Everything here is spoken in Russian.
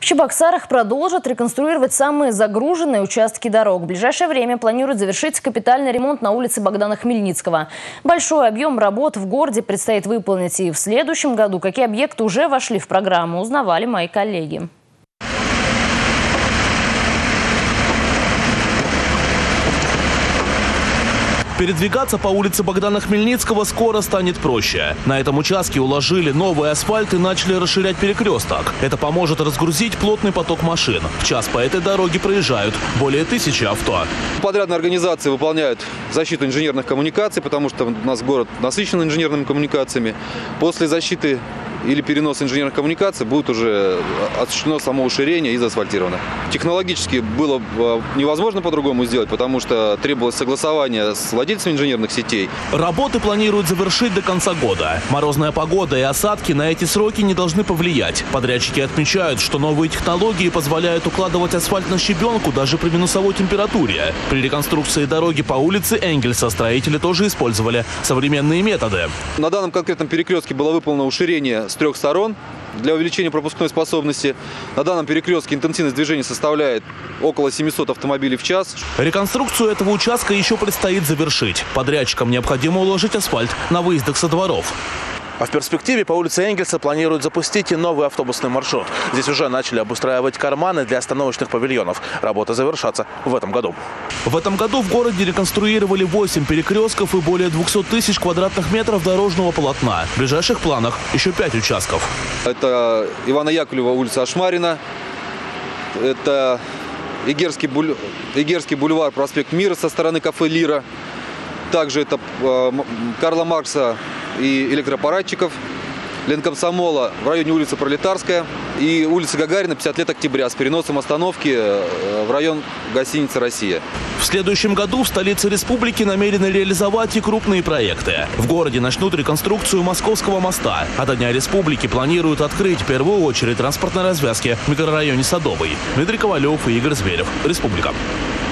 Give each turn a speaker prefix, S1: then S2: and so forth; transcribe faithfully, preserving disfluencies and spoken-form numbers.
S1: В Чебоксарах продолжат реконструировать самые загруженные участки дорог. В ближайшее время планируют завершить капитальный ремонт на улице Богдана Хмельницкого. Большой объем работ в городе предстоит выполнить и в следующем году. Какие объекты уже вошли в программу, узнавали мои коллеги.
S2: Передвигаться по улице Богдана Хмельницкого скоро станет проще. На этом участке уложили новый асфальт и начали расширять перекресток. Это поможет разгрузить плотный поток машин. В час по этой дороге проезжают более тысячи авто.
S3: Подрядные организации выполняют защиту инженерных коммуникаций, потому что у нас город насыщен инженерными коммуникациями. После защиты или перенос инженерных коммуникаций будет уже осуществлено само уширение и заасфальтировано. Технологически было невозможно по-другому сделать, потому что требовалось согласование с владельцами инженерных сетей.
S2: Работы планируют завершить до конца года. Морозная погода и осадки на эти сроки не должны повлиять. Подрядчики отмечают, что новые технологии позволяют укладывать асфальт на щебенку даже при минусовой температуре. При реконструкции дороги по улице Энгельса строители тоже использовали современные методы.
S3: На данном конкретном перекрестке было выполнено уширение с трех сторон для увеличения пропускной способности. На данном перекрестке интенсивность движения составляет около семисот автомобилей в час.
S2: Реконструкцию этого участка еще предстоит завершить. Подрядчикам необходимо уложить асфальт на выездах со дворов. А в перспективе по улице Энгельса планируют запустить и новый автобусный маршрут. Здесь уже начали обустраивать карманы для остановочных павильонов. Работы завершатся в этом году. В этом году в городе реконструировали восемь перекрестков и более двухсот тысяч квадратных метров дорожного полотна. В ближайших планах еще пять участков.
S3: Это Ивана Яковлева, улица Ашмарина. Это Игерский, буль... Игерский бульвар, проспект Мира со стороны кафе «Лира». Также это э, Карла Маркса и электропарадчиков, Ленкомсомола в районе улицы Пролетарская и улицы Гагарина, пятьдесят лет октября, с переносом остановки в район гостиницы «Россия».
S2: В следующем году в столице республики намерены реализовать и крупные проекты. В городе начнут реконструкцию Московского моста, а до Дня республики планируют открыть в первую очередь транспортной развязки в микрорайоне Садовый. Дмитрий Ковалев и Игорь Зверев. Республика.